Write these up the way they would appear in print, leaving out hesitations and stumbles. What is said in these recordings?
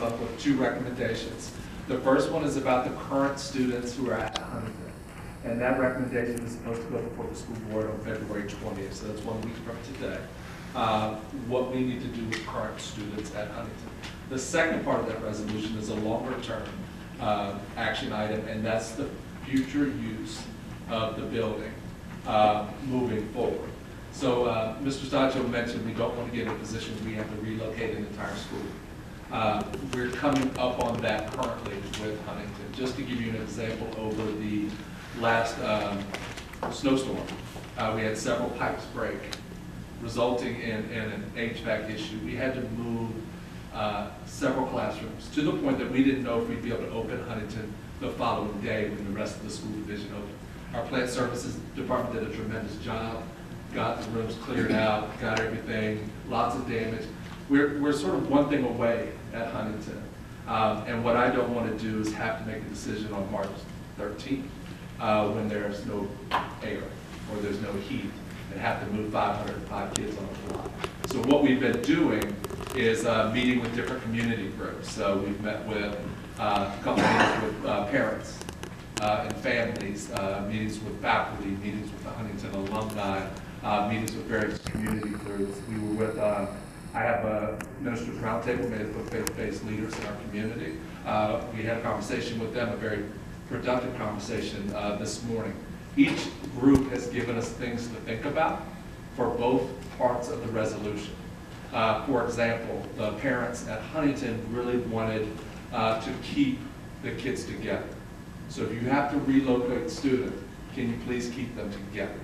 up with 2 recommendations. The first one is about the current students who are at Huntington. And that recommendation is supposed to go before the school board on February 20th, so that's 1 week from today. What we need to do with current students at Huntington. The second part of that resolution is a longer-term action item, and that's the future use of the building moving forward. So Mr. Stacho mentioned we don't want to get in a position where we have to relocate an entire school. We're coming up on that currently with Huntington. Just to give you an example, over the last snowstorm, we had several pipes break, resulting in an HVAC issue. We had to move several classrooms to the point that we didn't know if we'd be able to open Huntington the following day when the rest of the school division opened. Our plant services department did a tremendous job, got the rooms cleared out, got everything, lots of damage. We're sort of one thing away at Huntington. And what I don't want to do is have to make a decision on March 13th when there's no air or there's no heat and have to move 505 kids on the block. So what we've been doing is meeting with different community groups. So we've met with a couple meetings with parents and families, meetings with faculty, meetings with the Huntington alumni, meetings with various community groups. We were with, I have a ministers roundtable made up of faith-based leaders in our community. We had a conversation with them, a very productive conversation this morning. Each group has given us things to think about for both parts of the resolution. For example, the parents at Huntington really wanted to keep the kids together. So if you have to relocate students, can you please keep them together?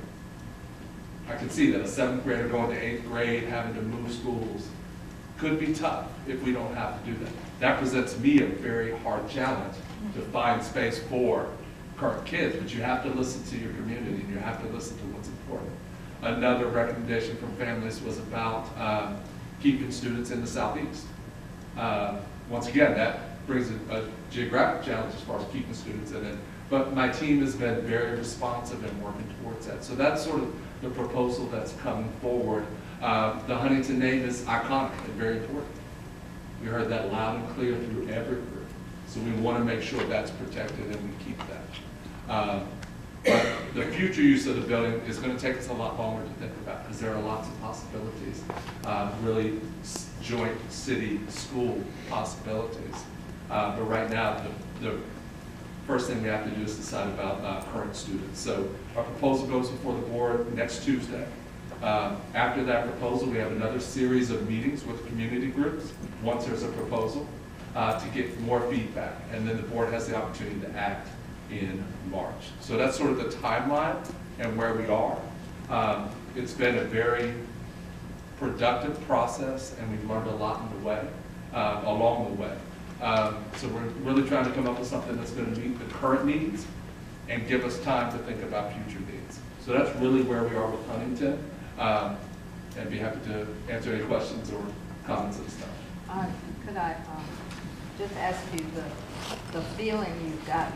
I can see that a 7th grader going to 8th grade, having to move schools, could be tough if we don't have to do that. That presents me a very hard challenge to find space for current kids, but you have to listen to your community and you have to listen to what's important. Another recommendation from families was about keeping students in the Southeast. Once again, that brings a geographic challenge as far as keeping students in it, but my team has been very responsive and working towards that. So that's sort of the proposal that's coming forward. The Huntington name is iconic and very important. We heard that loud and clear through every group. So we want to make sure that's protected and we keep that. But the future use of the building is going to take us a lot longer to think about because there are lots of possibilities, really joint city-school possibilities. But right now, the first thing we have to do is decide about current students. So our proposal goes before the board next Tuesday. After that proposal, we have another series of meetings with community groups once there's a proposal to get more feedback. And then the board has the opportunity to act in March. So that's sort of the timeline and where we are. It's been a very productive process and we've learned a lot in the way, along the way. So we're really trying to come up with something that's going to meet the current needs and give us time to think about future needs. So that's really where we are with Huntington. And be happy to answer any questions or comments and stuff. Could I just ask you the feeling you've gotten,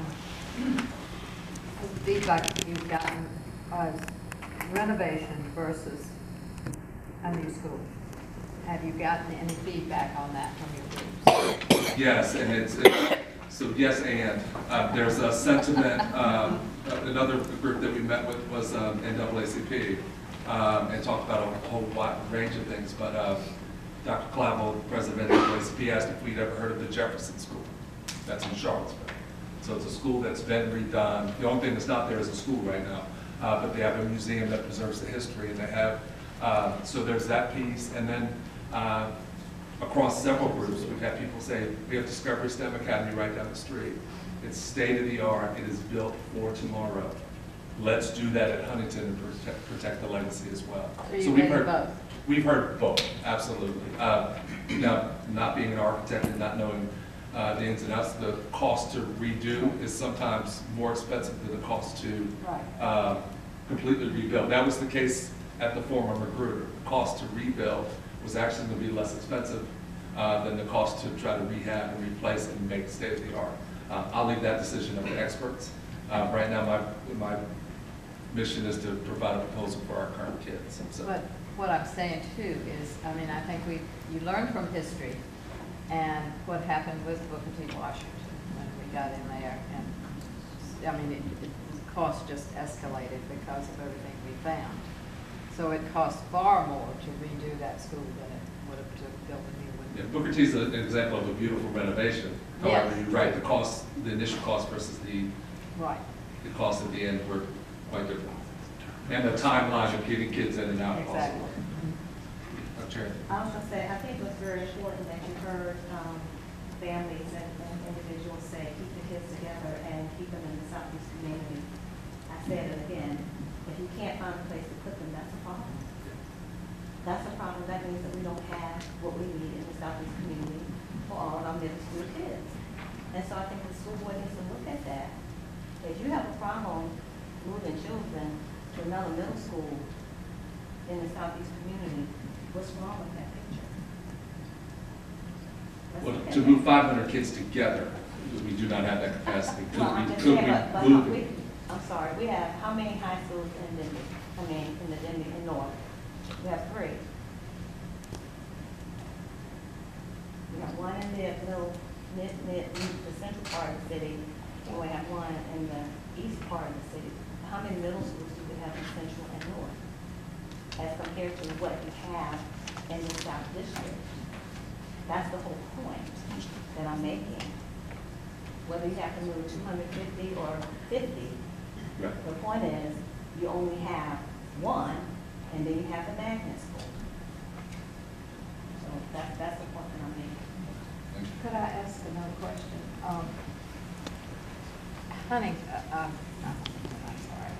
the feedback you've gotten as renovation versus a new school? Have you gotten any feedback on that from your groups? Yes, and so yes, and there's a sentiment. Another group that we met with was NAACP and talked about a whole wide range of things. But Dr. Clavel, president of NAACP, asked if we'd ever heard of the Jefferson School. That's in Charlottesville. So it's a school that's been redone. The only thing that's not there is a school right now, but they have a museum that preserves the history, and they have. So there's that piece, and then across several groups, we've had people say, we have Discovery STEM Academy right down the street. It's state of the art. It is built for tomorrow. Let's do that at Huntington and protect the legacy as well. So we've heard both. We've heard both, absolutely. Now, not being an architect and not knowing the ins and outs, the cost to redo is sometimes more expensive than the cost to completely rebuild. That was the case at the former Magruder. The cost to rebuild was actually going to be less expensive than the cost to try to rehab and replace and make state of the art. I'll leave that decision up to experts. Right now, my mission is to provide a proposal for our current kids. So. But what I'm saying too is, I mean, I think you learn from history and what happened with Booker T. Washington when we got in there. And, I mean, the cost just escalated because of everything we found. So it cost far more to redo that school than it would have to build a new one. Yeah, Booker T is an example of a beautiful renovation. However, Yes. you're right, the cost, the initial cost versus the Right. cost at the end were quite different. And the timeline of getting kids in and out also. Exactly. Chair. I was gonna say, I think it was very important that you heard families and individuals say, keep the kids together and keep them in the Southeast community. I said it again, if you can't find a place to put them, that's a problem. That's a problem. That means that we don't have what we need in the Southeast community for all of our middle school kids. And so I think the school board needs to look at that. If you have a problem moving children to another middle school in the Southeast community, what's wrong with that picture? Let's Well, look at to that. move 500 kids together, we do not have that capacity. Well, I'm just Could saying, but we move it? I'm sorry, we have how many high schools in Denby? In the Denby, in North? We have 3. We have one in the the central part of the city, and we have one in the east part of the city. How many middle schools do we have in central and north? As compared to what you have in the South District. That's the whole point that I'm making. Whether you have to move 250 or 50, Right. the point is, you only have one, and then you have the magnet school. So that's the point that I'm making. Could I ask another question? I'm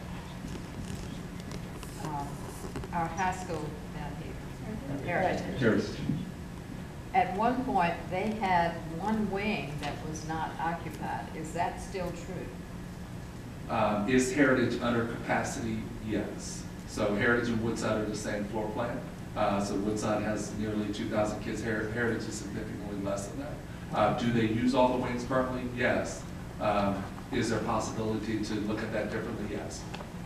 sorry. Our high school down here, Heritage. Heritage. At one point, they had one wing that was not occupied. Is that still true? Is Heritage under capacity? Yes. So Heritage and Woodside are the same floor plan. So Woodside has nearly 2,000 kids. Heritage is significantly less than that. Do they use all the wings currently? Yes. Is there a possibility to look at that differently? Yes.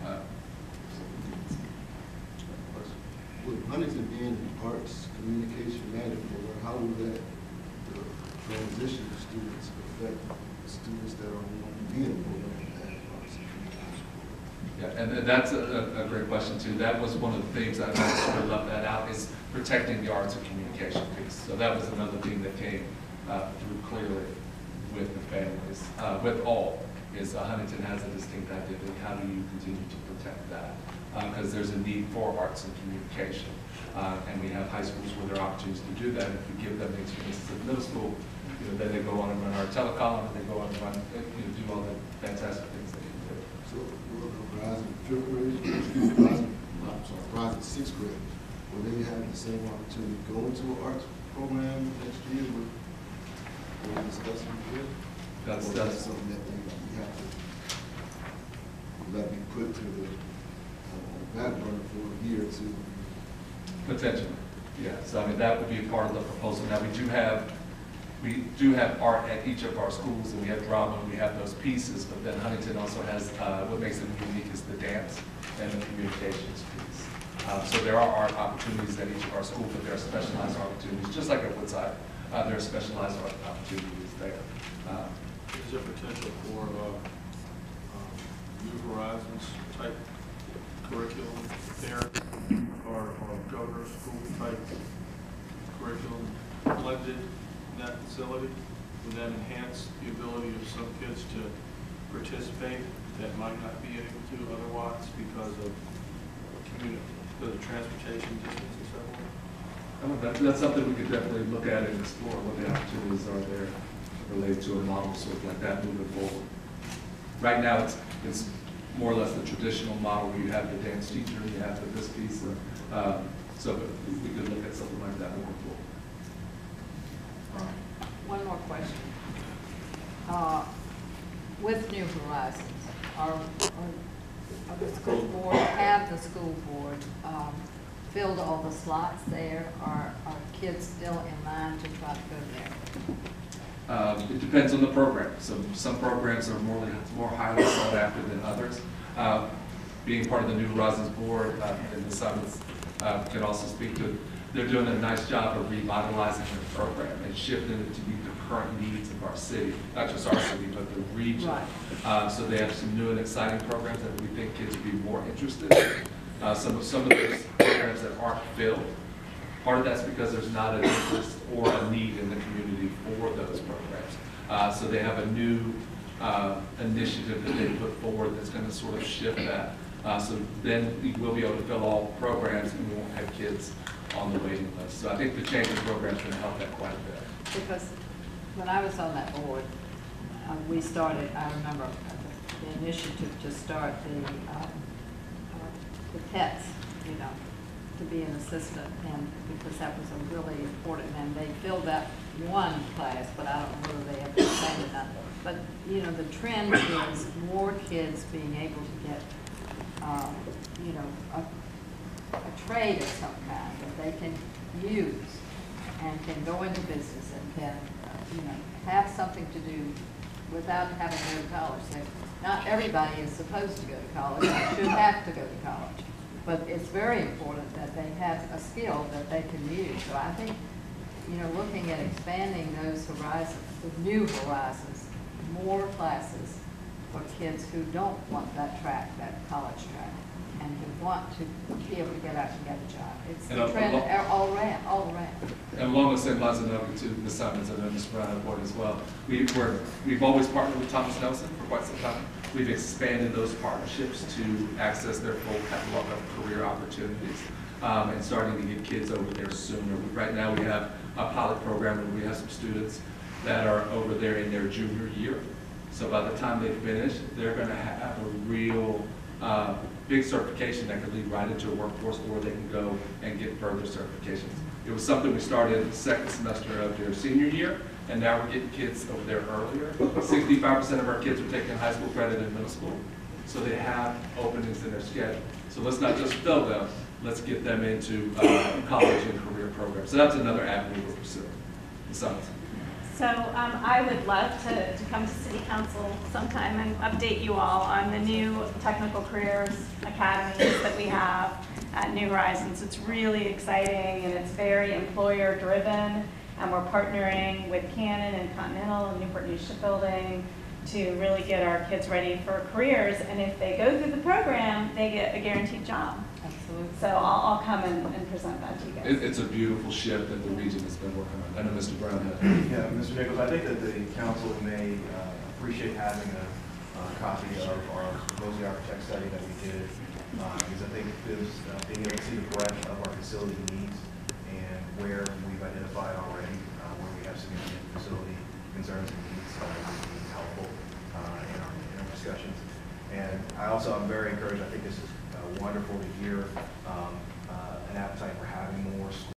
With Huntington being an arts communication management program, how will that transition of students affect the students that are being in the program at arts and communication? Yeah, and that's a great question too. That was one of the things I sort of left that out, is protecting the arts and communication piece. So that was another thing that came through clearly with the families, with all, is Huntington has a distinct identity. How do you continue to protect that? Because there's a need for arts and communication. And we have high schools where there are opportunities to do that. If we give them the experiences at middle school, then they go on and run our telecom, and they go on and run, do all the fantastic things they can do. So will the Verizon fifth grade, Verizon sixth grade, will they have the same opportunity to go into an arts program next year with what we're discussing here? That's something that we have to let me put to the back burner for a year or two. Potentially, yeah. So I mean, that would be a part of the proposal. Now, we do have art at each of our schools, and we have drama, and we have those pieces, but then Huntington also has, what makes it unique is the dance and the communications piece. So there are art opportunities at each of our schools, but there are specialized opportunities, just like at Woodside, there are specialized art opportunities there. Is there potential for New Horizons type curriculum there, or governor school type curriculum blended in that facility? Would that enhance the ability of some kids to participate that might not be able to otherwise because of the transportation distance and so on? That's something we could definitely look at and explore, what the opportunities are there related to a model sort of like that moving forward. Right now, it's more or less the traditional model where you have the dance teacher, and you have this piece. So we could look at something like that moving forward. One more question. With New Horizons, have the school board filled all the slots there? Are kids still in line to try to go there? It depends on the program. So some programs are more highly sought after than others. Being part of the New Horizons board and the summits can also speak to it. they're doing a nice job of revitalizing their program and shifting it to meet the current needs of our city, not just our city, but the region. Right. So they have some new and exciting programs that we think kids would be more interested in. Some of those programs that aren't filled, part of that's because there's not an interest or a need in the community for those programs. So they have a new initiative that they put forward that's going to sort of shift that. So then we will be able to fill all programs and we won't have kids on the waiting list. So I think the change in program is going to help that quite a bit. Because when I was on that board, we started, I remember the initiative to start the pets, you know, to be an assistant, and because that was a really important, and they filled that one class, but I don't know whether they ever expanded that. But, you know, the trend is more kids being able to get, you know, a trade of some kind that they can use and can go into business and can, you know, have something to do without having to go to college. Not everybody is supposed to go to college, or should have to go to college. But it's very important that they have a skill that they can use. So I think, you know, looking at expanding those horizons, the new horizons, more classes for kids who don't want that track, that college track, and who want to be able to get out and get a job. It's the trend all around. And along the same lines, and to Ms. Simons and Ms. Brown on board as well, we've always partnered with Thomas Nelson for quite some time. We've expanded those partnerships to access their full catalog of career opportunities and starting to get kids over there sooner. Right now we have a pilot program where we have some students that are over there in their junior year. So by the time they finish, they're going to have a real big certification that could lead right into a workforce, or they can go and get further certifications. It was something we started the second semester of their senior year, and now we're getting kids over there earlier. 65% of our kids are taking high school credit in middle school, so they have openings in their schedule. So let's not just fill them, let's get them into college and career programs. So that's another avenue we're pursuing. Besides. So I would love to come to City Council sometime and update you all on the new technical careers academies that we have at New Horizons. It's really exciting and it's very employer driven, and we're partnering with Canon and Continental and Newport News Shipbuilding to really get our kids ready for careers. And if they go through the program, they get a guaranteed job. Absolutely. So I'll come and present that to you guys. It's a beautiful shift that the region has been working on. I know Mr. Brown had. Yeah, Mr. Nichols, I think that the council may appreciate having a copy of our Mosley Architect study that we did, because I think there's being able to see the breadth of our facility needs and where we've identified already where we have significant facility concerns and needs would be helpful in our discussions. And I also am very encouraged. I think this is wonderful to hear